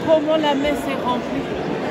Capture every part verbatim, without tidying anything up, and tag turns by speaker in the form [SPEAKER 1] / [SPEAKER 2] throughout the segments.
[SPEAKER 1] comment la messe est remplie.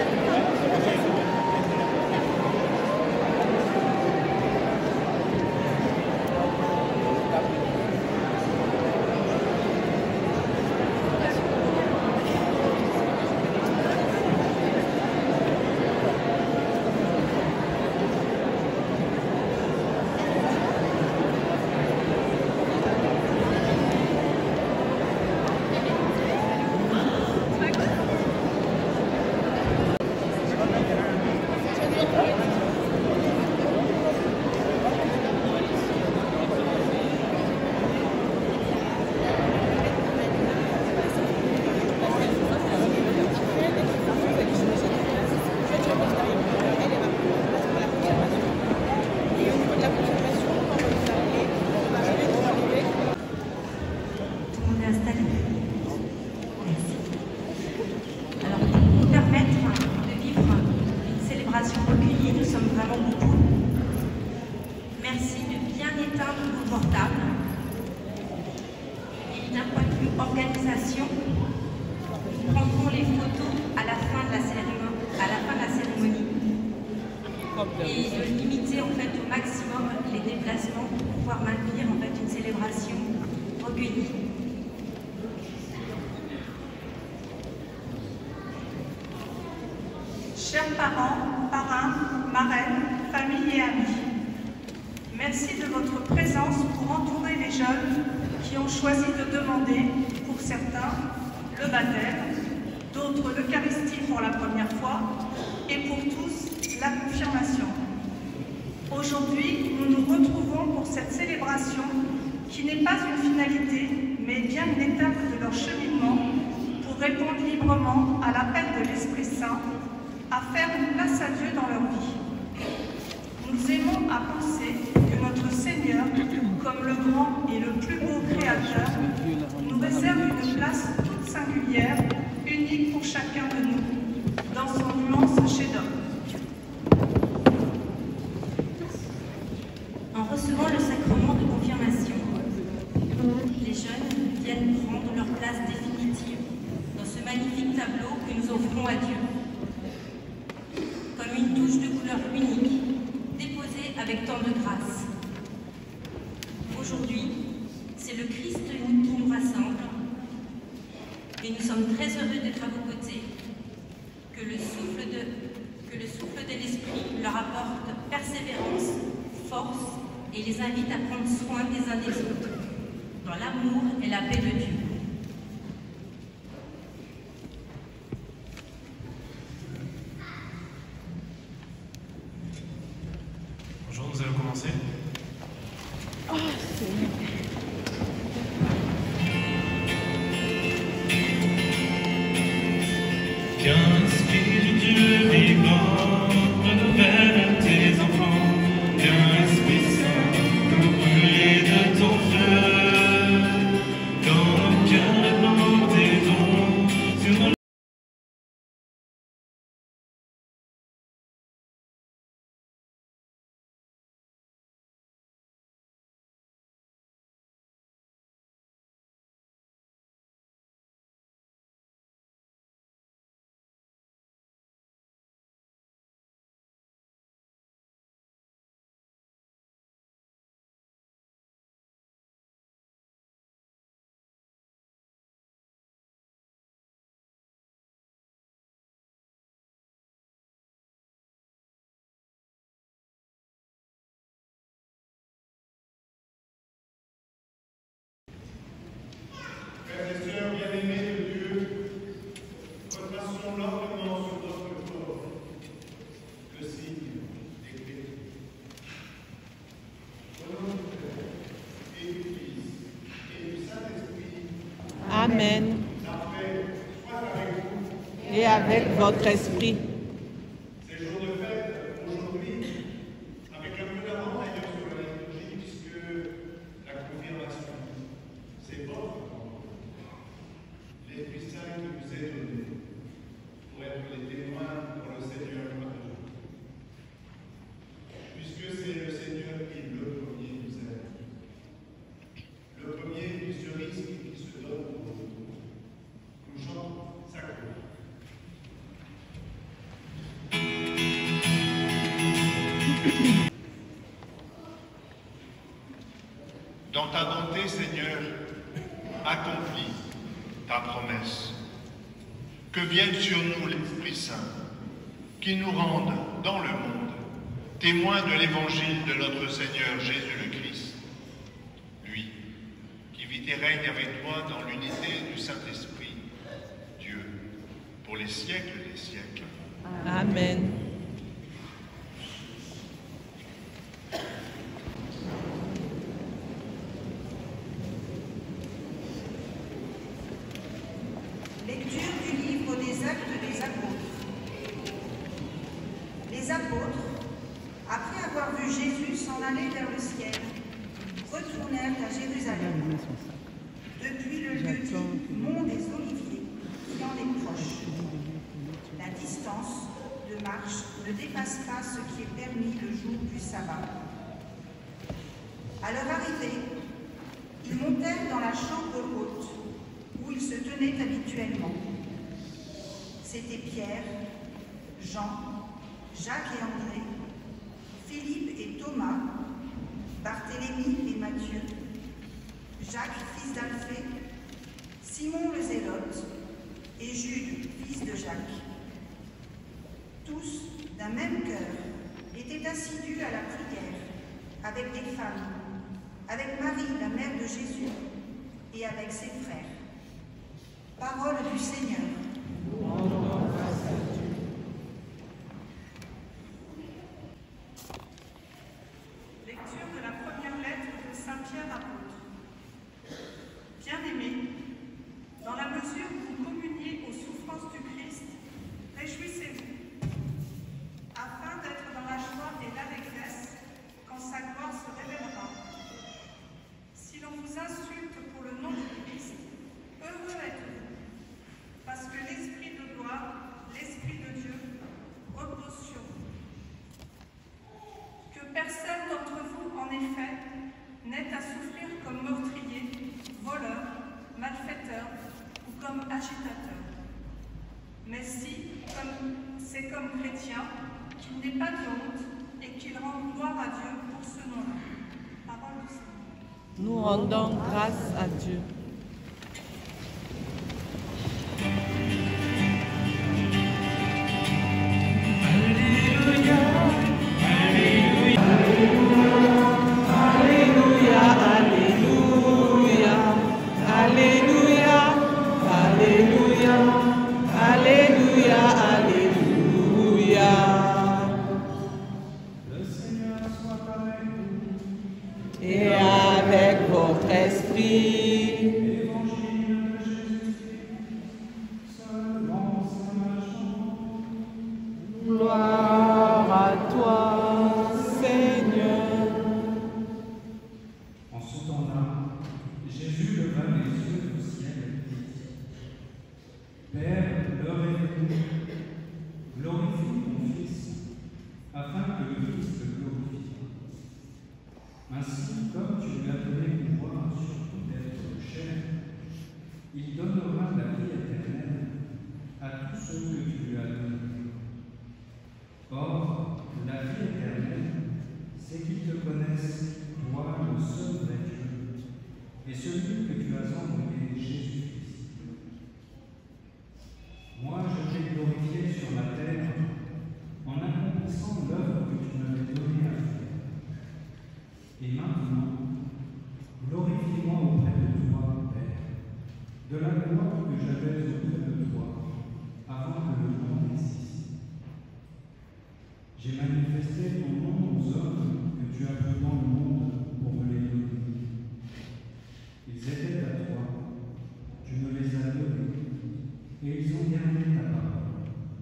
[SPEAKER 2] Recueillis, nous sommes vraiment beaucoup. Merci de bien éteindre vos portables. Et d'un point de vue organisation, nous prendrons les photos à la fin de la cérémonie, à la fin de la cérémonie et de limiter en fait au maximum les déplacements pour pouvoir maintenir en fait une célébration recueillie.
[SPEAKER 3] Chers parents, parrains, marraines, familles et amis, merci de votre présence pour entourer les jeunes qui ont choisi de demander, pour certains, le baptême, d'autres l'Eucharistie pour la première fois, et pour tous, la confirmation. Aujourd'hui, nous nous retrouvons pour cette célébration qui n'est pas une finalité, mais bien une étape de leur cheminement pour répondre librement à l'appel de l'Esprit Saint à faire une place à Dieu dans leur vie. Nous aimons à penser que notre Seigneur, comme le grand et le plus beau Créateur, nous réserve une place toute singulière, unique pour chacun de nous, dans son immense chef-d'œuvre.
[SPEAKER 2] En recevant le sacrement de confirmation, les jeunes viennent prendre leur place définitive dans ce magnifique tableau que nous offrons à Dieu. Comme une touche de couleur unique, déposée avec tant de grâce. Aujourd'hui, c'est le Christ unique qui nous rassemble et nous sommes très heureux d'être à vos côtés. Que le souffle de, que le souffle de l'Esprit leur apporte persévérance, force et les invite à prendre soin des uns des autres, dans l'amour et la paix de Dieu.
[SPEAKER 4] Bonjour, nous allons commencer.
[SPEAKER 1] Oh, Seigneur.
[SPEAKER 4] Qu'un esprit de Dieu vivant renouvelle tes enfants, qu'un esprit saint nous brûler de ton feu, quand nos cœurs répandent tes dons sur nos
[SPEAKER 5] Frères et sœurs bien-aimés de Dieu, retraçons lentement sur notre corps le signe d'écrit. Au nom du Père et du Fils et du Saint-Esprit,
[SPEAKER 1] Amen.
[SPEAKER 5] la paix soit avec vous.
[SPEAKER 1] Et avec votre esprit.
[SPEAKER 5] C'est jour de fête aujourd'hui, avec un peu d'avance d'ailleurs sur la liturgie, puisque la confirmation, c'est votre l'Esprit Saint qui vous est donné pour être les témoins pour le Seigneur notre Dieu. Puisque c'est le Seigneur qui, le premier, nous aime. Le premier du cerise qui se donne pour nous. Nous chantons sa gloire.
[SPEAKER 6] que vienne sur nous l'Esprit Saint, qui nous rende dans le monde témoins de l'évangile de notre Seigneur Jésus le Christ. Lui, qui vit et règne avec toi dans l'unité du Saint-Esprit, Dieu, pour les siècles des siècles.
[SPEAKER 1] Amen.
[SPEAKER 7] Lecture du livre des Actes des Apôtres. Les apôtres, après avoir vu Jésus s'en aller vers le ciel, retournèrent à Jérusalem, depuis le lieu dit Mont des Oliviers, qui en est proche. La distance de marche ne dépasse pas ce qui est permis le jour du sabbat. À leur arrivée, ils montèrent dans la chambre haute, où ils se tenaient habituellement. C'étaient Pierre, Jean, Jacques et André, Philippe et Thomas, Barthélemy et Matthieu, Jacques, fils d'Alphée, Simon le Zélote et Jude, fils de Jacques. Tous, d'un même cœur, étaient assidus à la prière, avec des femmes, avec Marie, la mère de Jésus, et avec ses frères. Parole du Seigneur.
[SPEAKER 3] Lecture de la première lettre de Saint Pierre apôtre. Bien-aimés, dans la mesure où vous communiez aux souffrances du Christ, réjouissez-vous, afin d'être dans la joie et l'allégresse quand sa gloire se révélera. Si l'on vous insulte pour le nom du Christ, heureux êtes-vous, parce que l'Esprit de gloire, l'Esprit de Dieu, repose sur vous. Que personne d'entre vous, en effet, n'ait à souffrir comme meurtrier, voleur, malfaiteur ou comme agitateur. Mais si, comme c'est comme chrétien, qu'il n'ait pas de honte et qu'il rende gloire à Dieu pour ce nom-là. Parole du Seigneur.
[SPEAKER 1] Nous rendons grâce à Dieu. Et avec votre esprit. Gloire à toi, Seigneur.
[SPEAKER 8] En ce temps-là, Jésus leva les yeux au ciel et dit : Père, l'heure est venue, glorifie ton Fils, afin que le Fils te glorifie. Ainsi, comme tu lui as donné pouvoir sur tout être chair, il donnera la vie éternelle à tous ceux que tu lui as donnés. Or, la vie éternelle, c'est qu'ils te connaissent, toi, le seul vrai Dieu, et celui que tu as envoyé, Jésus-Christ. Moi, je t'ai glorifié sur la terre en accomplissant l'œuvre que tu m'avais donnée à faire. Et maintenant, glorifie-moi auprès de toi, Père, de la gloire que j'avais auprès de toi avant que le monde n'existe. J'ai manifesté ton nom aux hommes que tu as pris dans le monde pour me les donner. Ils étaient à toi, tu me les as donnés, et ils ont gardé ta parole.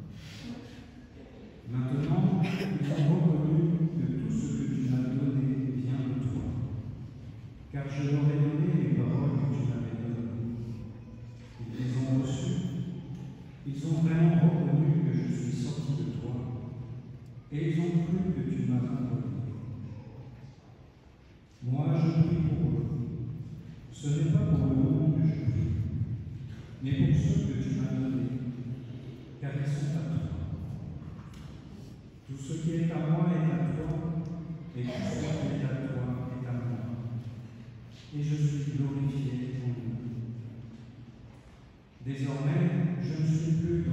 [SPEAKER 8] Maintenant, ils ont reconnu que tout ce que tu m'as donné vient de toi, car je leur ai donné les paroles que tu m'avais données. Ils les ont reçues, ils ont vraiment reconnu que je suis sorti de toi, et ils ont cru que tu m'as envoyé. Moi, je prie pour eux. Ce n'est pas pour le nom que je prie, mais pour ceux que tu m'as donnés, car ils sont à toi. Tout ce qui est à moi est à toi, et tout ce qui est à toi est à moi. Et je suis glorifié en nous. Désormais, je ne suis plus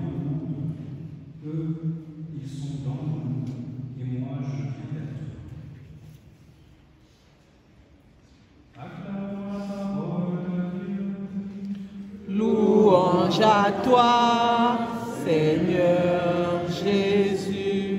[SPEAKER 1] louange à toi, Seigneur Jésus.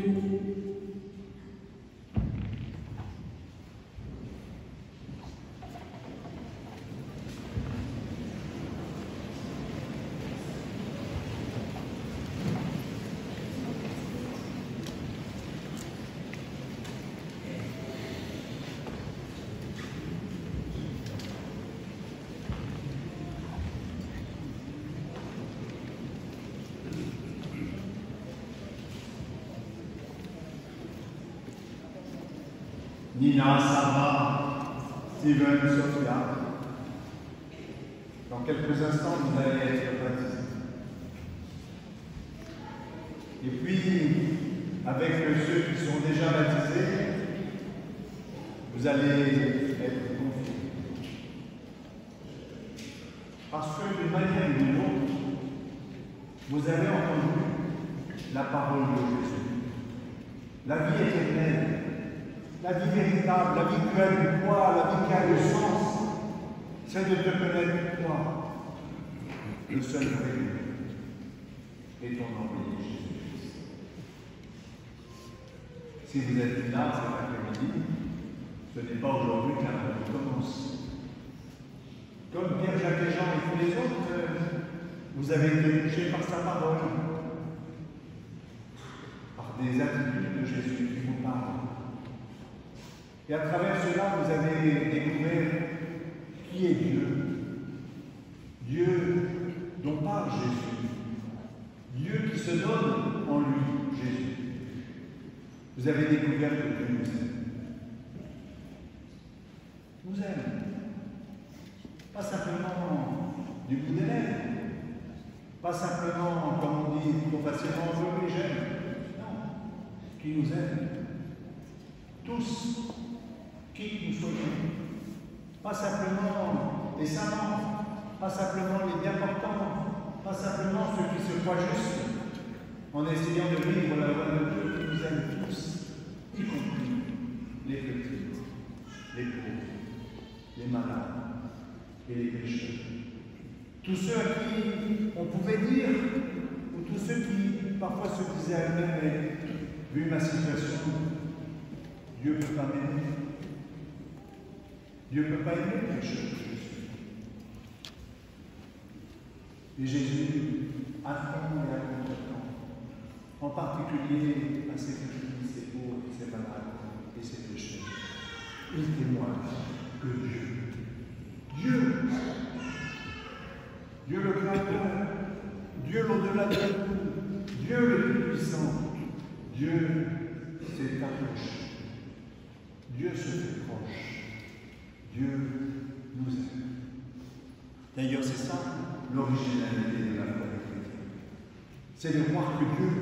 [SPEAKER 5] Nina, Sarah, Steven, Sophia. Dans quelques instants, vous allez être baptisés. Et puis, avec ceux qui sont déjà baptisés, vous allez être confiés. Parce que d'une manière ou d'une autre, vous avez entendu la parole de Jésus. La vie éternelle, la vie véritable, la vie qui a du poids, la vie qui a du sens, c'est de te connaître toi, le seul vrai Dieu, et ton envoyé Jésus-Christ. Si vous êtes là cet après-midi, ce n'est pas aujourd'hui que la vie commence. Comme Pierre, Jacques et Jean et tous les autres, vous avez été touchés par sa parole, par des attitudes de Jésus qui vous parlent. Et à travers cela, vous avez découvert qui est Dieu. Dieu dont parle Jésus. Dieu qui se donne en lui, Jésus. Vous avez découvert que Dieu nous aime. Nous aime. Pas simplement du bout des lèvres. Pas simplement, comme on dit trop facilement, je les j'aime. Non. Qui nous aime. Tous. Qui nous soyons. Pas simplement les savants, pas simplement les bien portants, pas simplement ceux qui se croient justes, en essayant de vivre la loi de Dieu qui nous aime tous, y compris les petits, les pauvres, les malades et les pécheurs. Tous ceux à qui on pouvait dire, ou tous ceux qui parfois se disaient à eux-mêmes, mais vu ma situation, Dieu ne peut pas m'aimer. Dieu ne peut pas aimer le pécheur que je suis. Et Jésus affronte et à contre-temps, en particulier à ses petits, ses pauvres, ses malades et ses pécheurs. Il témoigne que Dieu, Dieu, Dieu le Créateur, Dieu l'au-delà de tout, Dieu le Tout-Puissant, Dieu s'est approché, Dieu se fait proche. Dieu nous aime. D'ailleurs, c'est ça l'originalité de la foi chrétienne. C'est de croire que Dieu,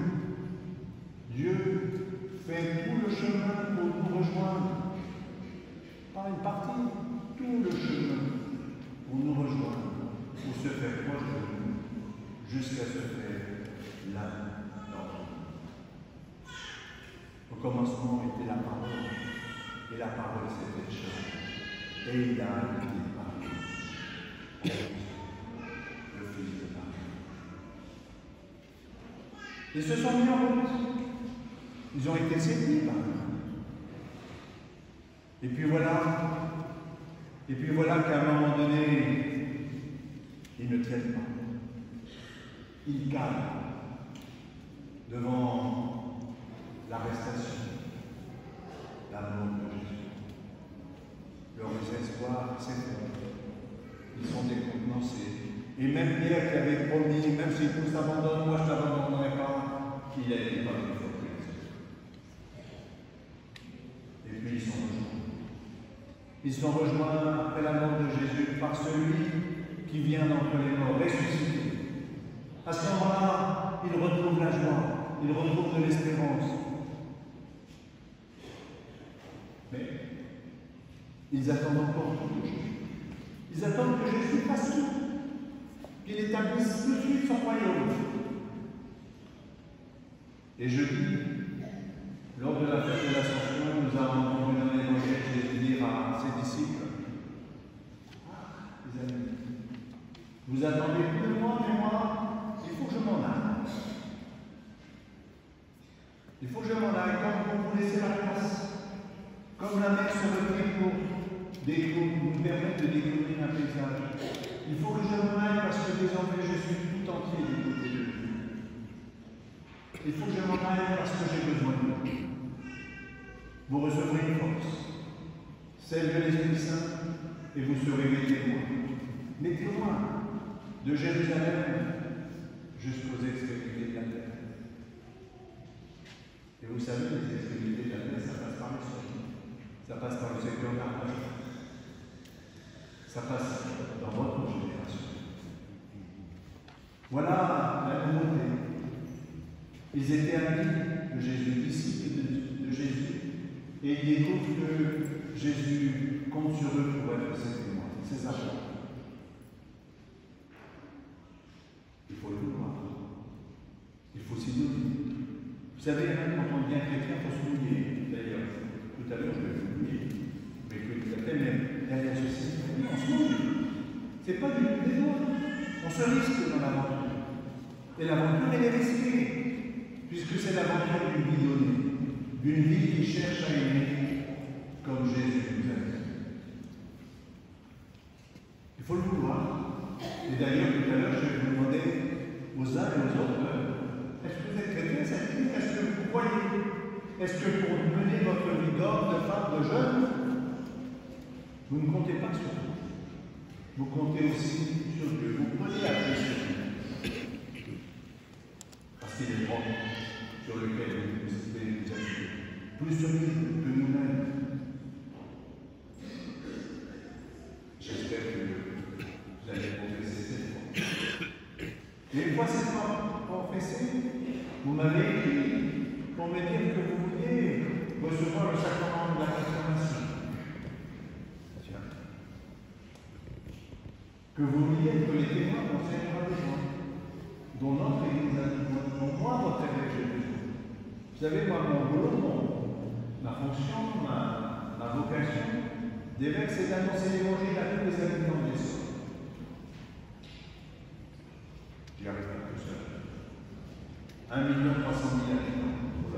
[SPEAKER 5] Dieu fait tout le chemin pour nous rejoindre. Pas une partie, tout le chemin pour nous rejoindre, pour se faire proche de nous, jusqu'à se faire l'âme dans nous. Au commencement était la parole, et la parole s'était chargée. Et il a été par le Fils de Marie. Ils se sont mis en route. Ils ont été séduits par lui. Et puis voilà, et puis voilà qu'à un moment donné, ils ne tiennent pas. Ils calment devant l'arrestation, l'amour de Jésus. Leur espoir s'effondre. Ils sont décontenancés. Et même Pierre qui avait promis, même si tout s'abandonne, moi je ne t'abandonnerai pas, qu'il a été par une forteresse. Et puis ils sont rejoints. Ils sont rejoints après la mort de Jésus par celui qui vient d'entre les morts, ressuscité. À ce moment-là, ils retrouvent la joie, ils retrouvent de l'espérance. Mais ils attendent encore tout de Jésus. Ils attendent que Jésus fasse tout, qu'il établisse tout de suite son royaume. Et jeudi, lors de la fête de l'Ascension, nous avons entendu dans l'Évangile Jésus dire à ses disciples: ah, les amis, vous attendez plus de moi, mais moi, faut que je m'en aille. Il faut que je m'en aille comme pour vous laisser la place. Comme la mer se retire pour nous permettre de découvrir un paysage. Il faut que je m'en aille parce que désormais je suis tout entier du côté de Dieu. Il faut que je m'en aille parce que j'ai besoin de vous. Vous recevrez une force, celle de l'Esprit Saint, et vous serez mes témoins. Mes témoins de Jérusalem jusqu'aux extrémités de la terre. Et vous savez, les extrémités de la terre, ça passe par le sol. Ça passe par le secteur d'argent. Ça passe dans votre génération. Voilà la nouveauté. Ils étaient amis de Jésus, disciples de, de Jésus, et ils découvrent que Jésus compte sur eux pour être ses témoins, ses agents. Il faut le vouloir. Il faut s'y donner. Vous savez, quand on devient chrétien, il faut se mouiller. D'ailleurs, tout à l'heure, je vais vous mouiller. Mais que tout à fait, même derrière ceci, on se mouille. C'est pas du tout des autres. On se risque dans l'aventure. Et l'aventure, elle est risquée. Puisque c'est l'aventure d'une vie donnée. D'une vie qui cherche à aimer comme Jésus nous a dit. Il faut le vouloir. Et d'ailleurs, tout à l'heure, je vais vous demander aux uns et aux autres, est-ce que vous êtes chrétien, ça dit, est-ce que vous croyez? Est-ce que pour mener votre vie d'homme, de femme, de jeune, vous ne comptez pas sur vous? Vous comptez aussi sur Dieu. Vous prenez appui sur Dieu. Parce qu'il est grand sur lequel vous pouvez vous appuyer. Plus sur lui que nous-mêmes. J'espère que vous allez confesser cette fois. Et une fois cette fois confessée, vous m'avez dit pour me dire que vous vouliez recevoir le sacrement de la consommation. Que vous vouliez être les témoins dont le Seigneur a besoin, dont notre Église a besoin, dont moi, votre Église, j'ai besoin. Vous savez, moi, mon boulot, mon, ma fonction, ma, ma vocation d'évêque, c'est d'annoncer l'évangile à tous les habitants des sols. J'y arrive pas tout seul. Un million trois cent mille habitants.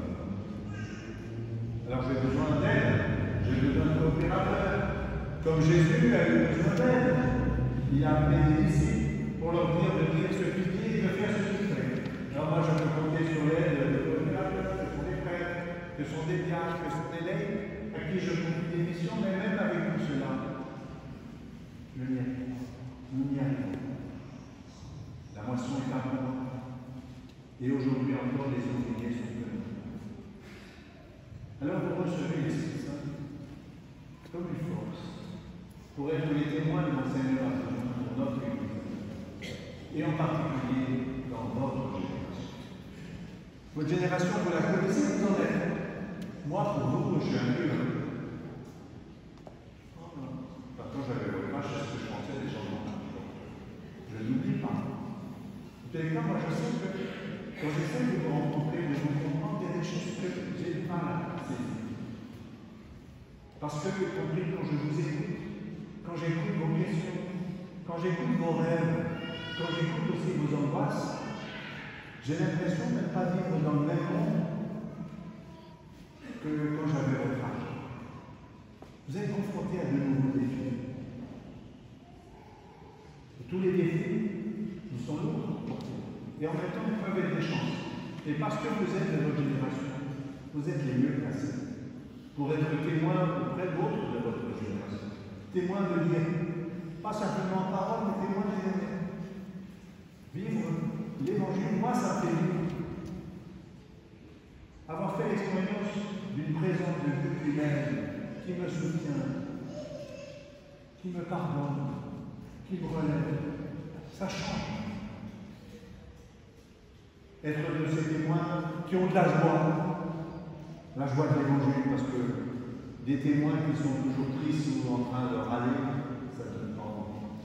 [SPEAKER 5] Alors j'ai besoin d'aide, j'ai besoin de coopérateurs. Comme Jésus a eu besoin d'aide. Il a appelé des disciples pour leur dire de dire ce qu'il dit et de faire ce qu'il fait. Alors moi, je peux compter sur l'aide de coopérateurs, que sont des prêtres, que sont des diacres, que sont des laïcs, à qui je confie des missions, mais même avec tout cela, je n'y arrive pas. Nous n'y arrivons pas. La moisson est abondante. Et aujourd'hui encore, les ouvriers sont venus. Alors vous recevez l'Esprit Saint comme une force pour être les témoins de mon Seigneur pour notre Église, et en particulier dans votre génération. Votre génération, vous la connaissez, vous en êtes. Moi, pour vous, je suis un vieux. Parfois, j'avais le crash à ce que je pensais des gens de mon âge. Je n'oublie pas. Vous savez quoi, moi, je sais que quand j'essaie de vous rencontrer, de vous comprendre, il y a des choses que j'ai du mal à saisir. Parce que, y compris quand je vous écoute, quand j'écoute vos questions, quand j'écoute vos rêves, quand j'écoute aussi vos angoisses, j'ai l'impression de ne pas vivre dans le même monde que quand j'avais votre âge. Vous êtes confrontés à de nouveaux défis. Et tous les défis, ils sont lourds. Et en même temps, ils peuvent être des chances. Et parce que vous êtes de votre génération, vous êtes les mieux placés pour être témoins auprès d'autres de votre génération. Témoins de lien. Pas simplement en parole, mais témoins de lien. Vivre l'évangile, moi, ça fait vivre. Avoir fait l'expérience d'une présence de Dieu qui m'aime, qui me soutient, qui me pardonne, qui me relève, ça change. Être de ces témoins qui ont de la joie, la joie de l'évangile, parce que des témoins qui sont toujours tristes ou en train de râler, ça ne donne pas envie.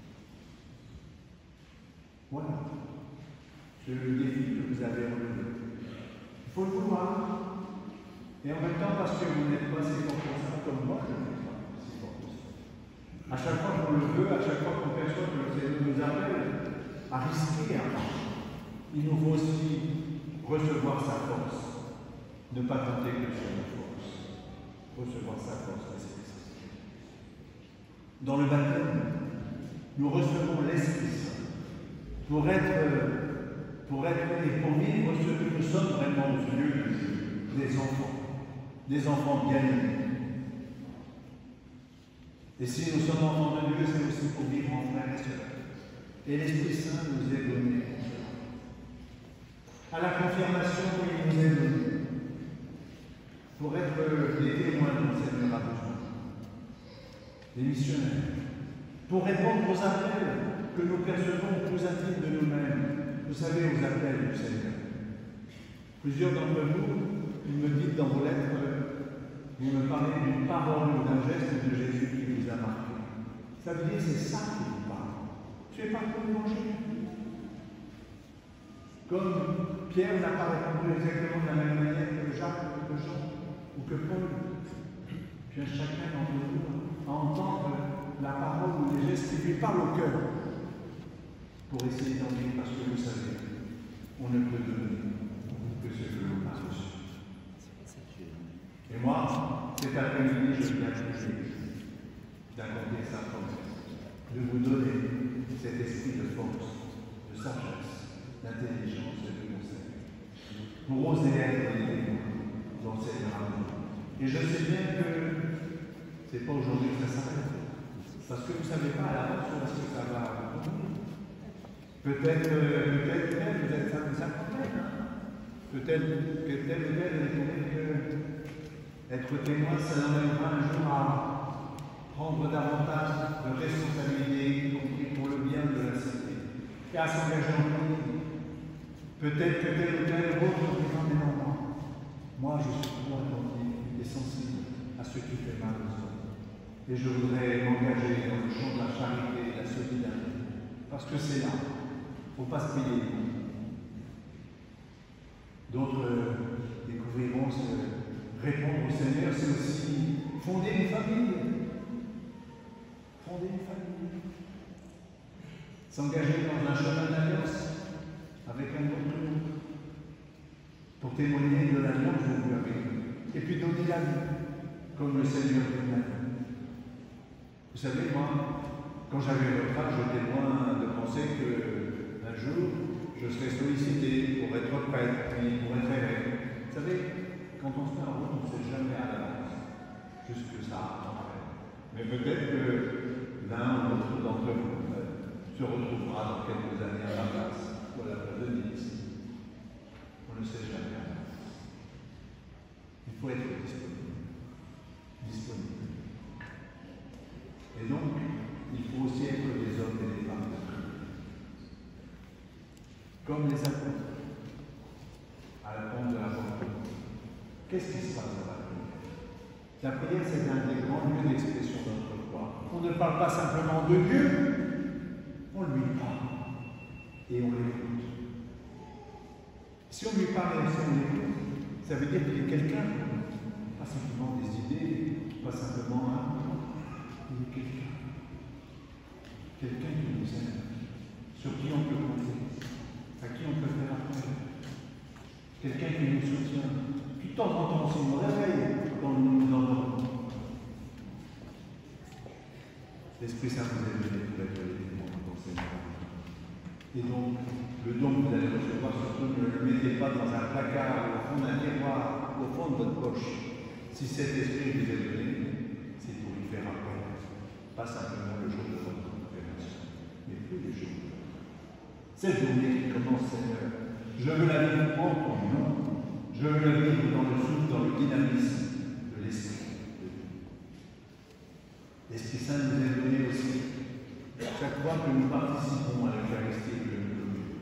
[SPEAKER 5] Voilà. C'est le défi que vous avez relevé. Il faut le vouloir. Et en même temps, parce que vous n'êtes pas si fort pour ça, comme moi, je n'ai pas si fort pour ça. À chaque fois qu'on le veut, à chaque fois qu'on perçoit que le Seigneur nous appelle à risquer, à marcher. il nous faut aussi recevoir sa force, ne pas compter que sur la force, recevoir sa force, l'Esprit Saint. Dans le baptême, nous recevons l'Esprit Saint pour être, pour être et pour vivre ce que nous sommes vraiment aux yeux de Dieu, des enfants, des enfants bien-aimés. Et si nous sommes enfants de Dieu, c'est aussi pour vivre en frères et sœurs. Et l'Esprit Saint nous est donné. À la confirmation, il nous est donné pour être des témoins dont le Seigneur a besoin, des missionnaires, pour répondre aux appels que nous percevons plus intimes de nous-mêmes. Vous savez, aux appels du Seigneur. Plusieurs d'entre vous, vous me dites dans vos lettres, vous me parlez d'une parole ou d'un geste de Jésus qui vous a marqué. Ça veut dire que c'est ça qui vous parle. Tu es pas pour manger. Comme Pierre n'a pas répondu exactement de la même manière que Jacques ou que Jean ou que Paul. Puis chacun d'entre vous à entendre la parole ou les gestes qui lui parlent au cœur pour essayer d'en vivre, parce que vous savez, on ne peut donner que ce que l'on a reçu. Et moi, cet après-midi, je viens d'accorder sa promesse, de vous donner cet esprit de force, de sagesse, d'intelligence et de conseil, pour oser être des témoins dans le Seigneur à nous. Et je sais bien que ce n'est pas aujourd'hui que ça s'arrête, parce que vous ne savez pas à l'avance où est-ce que ça va continuer. Peut-être, euh, peut-être, peut-être, vous êtes cinquantaine, peut-être que tel ou tel est tombé que être témoin, ça l'emmènera un jour à prendre davantage de responsabilités, y compris pour le bien de la cité, et à s'engager en politique. Peut-être que tel ou tel autre dira, mais non, moi, moi je suis trop attentif et sensible à ce qui fait mal aux autres. Et je voudrais m'engager dans le champ de la charité et de la solidarité, parce que c'est là. Il ne faut pas se payer. D'autres euh, découvriront ce répondre au Seigneur, c'est aussi fonder une famille. Fonder une famille. S'engager dans un chemin d'alliance avec un autre groupe pour témoigner de l'alliance de Dieu avec nous. Et puis donner la vie, comme le Seigneur donne la vie. Vous savez, moi, quand j'avais votre âge, j'étais loin de penser que un jour, je serais sollicité pour être prêtre, puis pour être évêque. Vous savez, quand on se met en route, on ne sait jamais à l'avance. Juste que ça après. Mais peut-être que l'un ou l'autre d'entre vous euh, se retrouvera dans quelques années à la place, ou à la place de Nice. On ne sait jamais à l'avance. Il faut être disponible. Disponible. Et donc, il faut aussi être des hommes et des femmes de prière. Comme les apôtres, à la pompe de la porte. Qu'est-ce qui se passe dans la prière? La prière, c'est un des grands lieux d'expression de notre foi. On ne parle pas simplement de Dieu, on lui parle et on l'écoute. Si on lui parle et si on l'écoute, ça veut dire qu'il est quelqu'un, pas simplement des idées, pas simplement un, il est quelqu'un. Quelqu'un qui nous aime, sur qui on peut compter, à qui on peut faire appel. Quelqu'un qui nous soutient. Puis de temps en temps, on nous réveille quand nous nous endormons. L'Esprit Saint vous est donné pour être les témoins pour le Seigneur. Et donc, le don que vous allez recevoir, surtout ne le mettez pas dans un placard, au fond d'un tiroir, au fond de votre poche. Si cet esprit vous est donné, c'est pour y faire appel. Pas simplement le jour de votre conférence, mais tous les jours. Cette journée qui commence, Seigneur, je veux la vivre en ton nom. Je veux la vivre dans le souffle, dans le dynamisme de l'Esprit de Dieu. L'Esprit Saint nous est donné aussi chaque fois que nous participons à l'Eucharistie que nous communions.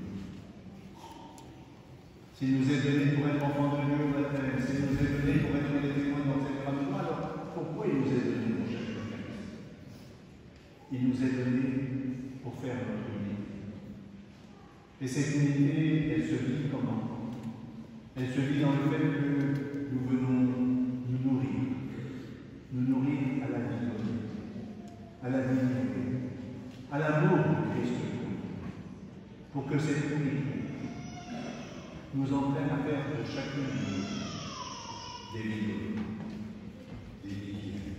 [SPEAKER 5] S'il nous est donné pour être enfants de Dieu au baptême, s'il nous est donné pour être les témoins dans cette grande foi, alors pourquoi il nous est donné pour chaque Eucharistie? Il nous est donné pour faire notre unité. Et cette unité, elle se vit comment? Elle se vit dans le fait que nous venons nous nourrir, nous nourrir à la vie donnée, à la vie donnée, à l'amour de Christ, pour que cette unité peine à faire de chacune de nous des vidéos, des vidéos.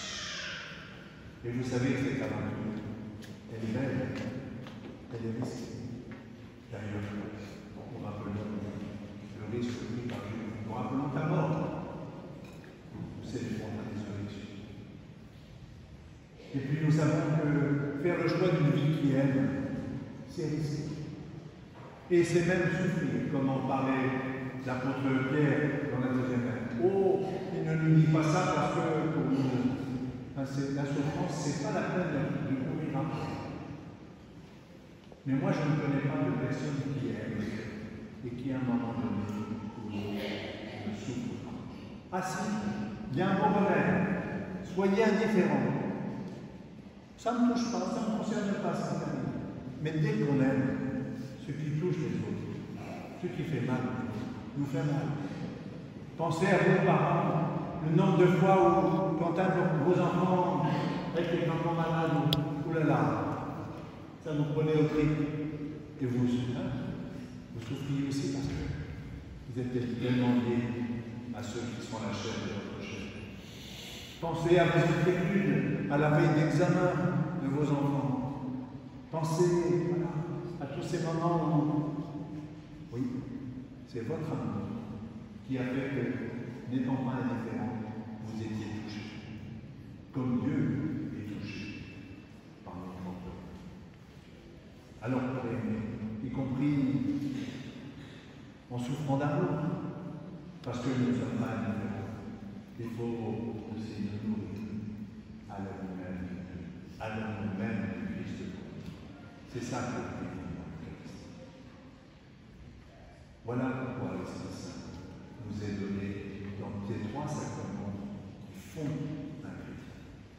[SPEAKER 5] Et vous savez que cette aventure, elle est belle, elle est risquée. D'ailleurs, nous rappelons le risque pris par Dieu. Nous rappelons ta mort. C'est le fond de la résurrection. Et puis nous savons que faire le choix d'une vie qui aime, c'est risqué. Et c'est même souffrir, comme en parlait l'apôtre Pierre dans la deuxième lettre. Oh, il ne nous dit pas ça parce que pour nous, enfin, la souffrance, c'est pas la peine de courir après. Mais moi, je ne connais pas de personne qui aime et qui, à un moment donné, ne souffre pas. Ah si, il y a un bon remède. Soyez indifférents. Ça ne me touche pas, ça ne me concerne pas, ça mais dès qu'on aime, ce qui touche les autres, ce qui fait mal, nous fait mal. Pensez à vos parents, le nombre de fois où, quand un de vos enfants était enfants malades, oh là là, ça vous prenait au trip. Et vous, hein, vous souffriez aussi parce que vous êtes tellement liés à ceux qui sont la chair de votre chair. Pensez à vos inquiétudes, à la veille d'examen de vos enfants. Pensez voilà, à tous ces moments où, oui, c'est votre amour qui a fait que, n'étant pas indifférent, vous étiez touchés. Comme Dieu est touché par notre peur. Alors pour aimer, y compris en souffrant d'amour, parce que nous ne sommes pas indifférents, il faut aussi nous nourrir à l'amour même, à l'amour même du Christ. C'est ça que nous vivons dans le Christ. Voilà pourquoi l'Esprit Saint nous est donné dans ces trois sacrements qui font un chrétien.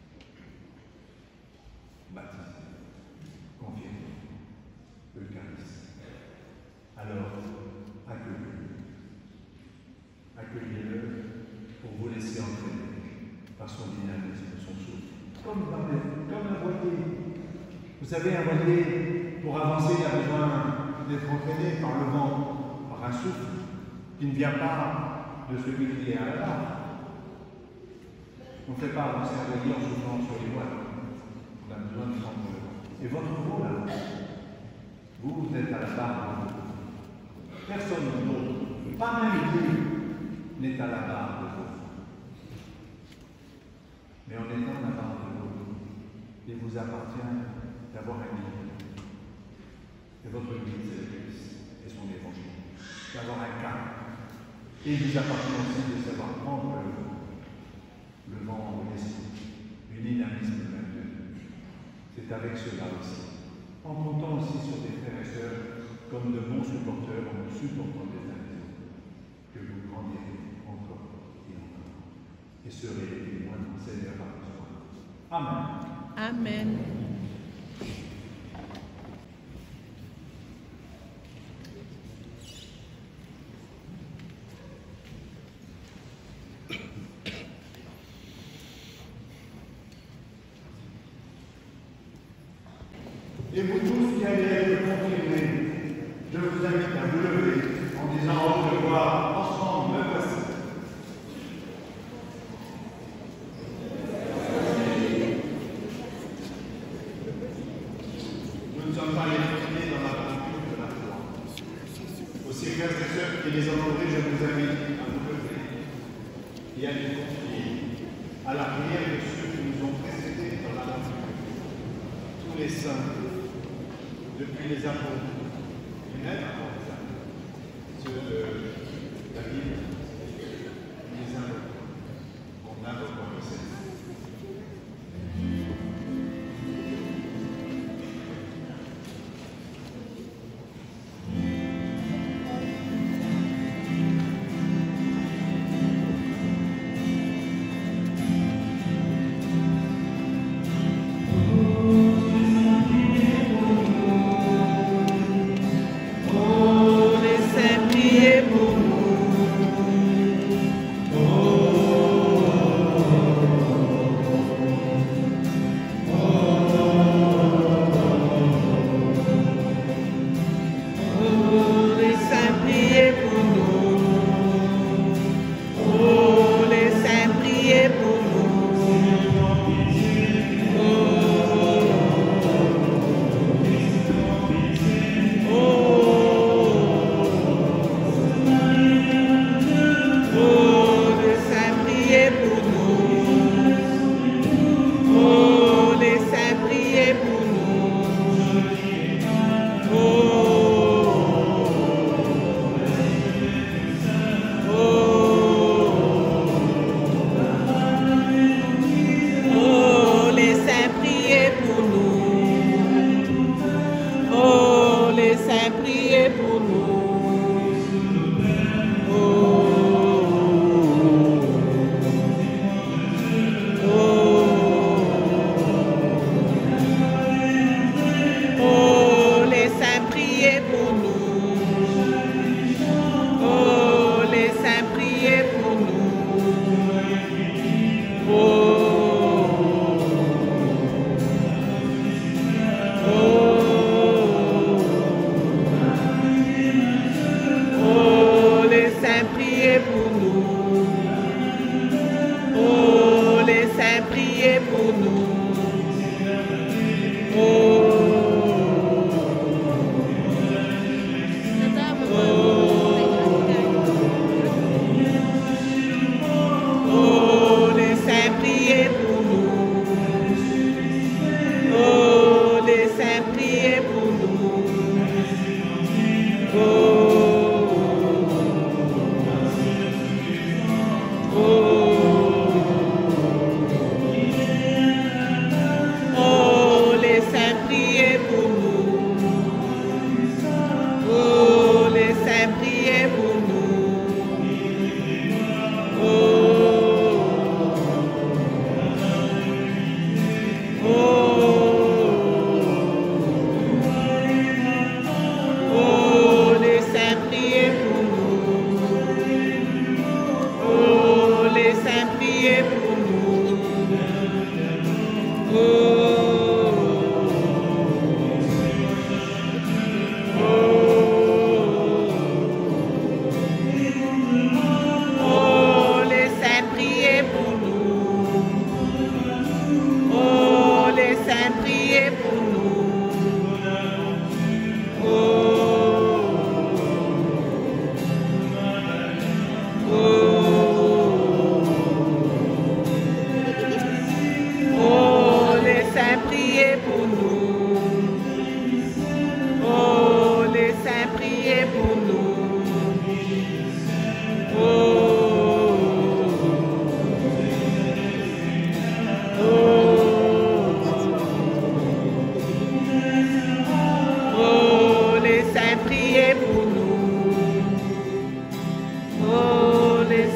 [SPEAKER 5] Baptisé, confirmé, Eucharistie. Alors, accueillez-le. Accueillez-le pour vous laisser entraîner par son dynamisme, son souffle. Comme, comme un voilier. Vous savez, un voilier, pour avancer, il a besoin d'être entraîné par le vent, par un souffle qui ne vient pas de celui qui est à la barre. On ne fait pas avancer un voilier en soufflant sur les voiles. On a besoin de prendre le vent. Et votre rôle, là, vous, vous êtes à la barre. Personne d'autre, pas même Dieu, n'est à la barre de vous. Mais en étant à la barre de vous, il vous appartient d'avoir un guide. Et votre guide, c'est le Christ et son évangile. D'avoir un cadre. Et il vous appartient aussi de savoir prendre le, le vent de l'esprit, du dynamisme même de Dieu. C'est avec cela aussi. En comptant aussi sur des frères et sœurs comme de bons supporters en nous supportant les uns les autres, que vous grandirez encore et encore et serez les témoins de mon Seigneur par le soir. Amen.
[SPEAKER 1] Amen.
[SPEAKER 5] Et vous tous qui allez être confirmés, je vous invite à vous lever en disant haute voix, ensemble, me voici. Nous ne sommes pas les premiers dans la pratique de la foi. Aussi, frères et sœurs qui les entendrez, je vous invite à vous lever et à nous confier à la prière de ceux qui nous ont précédés dans la nature. Tous les saints, depuis les apôtres, et même avant les apôtres, ceux de la Bible, les invoquent. On invoque le Seigneur.
[SPEAKER 1] Priez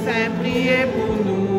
[SPEAKER 1] saints, priez pour nous.